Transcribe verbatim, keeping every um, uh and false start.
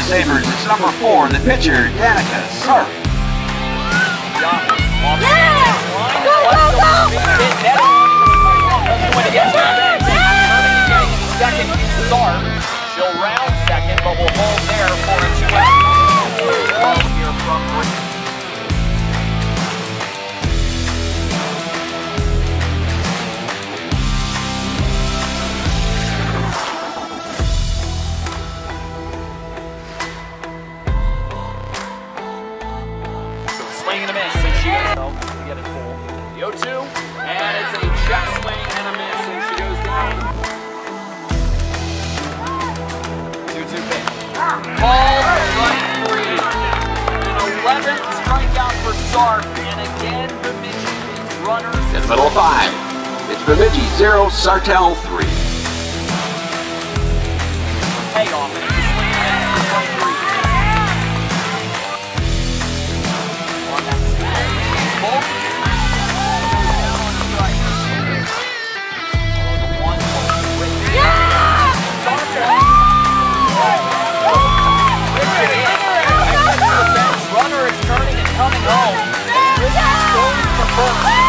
Sabres, it's number four, the pitcher, Danica Sarff. Yeah! Go, go, go! Second, Sarff. She'll round second, but will hold there for a two-out. Here from three. Swing and a miss, and she goes home to get it full. The oh two, and it's a check swing and a miss, and she goes down. two two pitch. Called strike three. An eleventh strikeout for Sarff, and again, Bemidji's runners. In the middle of five, it's Bemidji zero, Sartell three. Payoff, and it's a swing and a miss for three. Runner is turning and coming home. This is going for first.